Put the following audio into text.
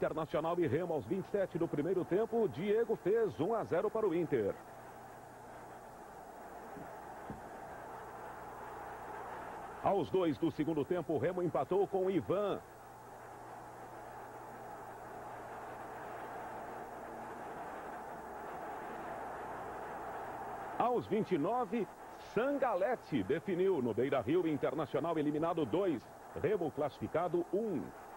Internacional e Remo aos 27 do primeiro tempo. Diego fez 1-0 para o Inter. Aos 2 do segundo tempo, o Remo empatou com o Ivan. Aos 29, Sangalete definiu no Beira-Rio. Internacional eliminado 2, Remo classificado 1.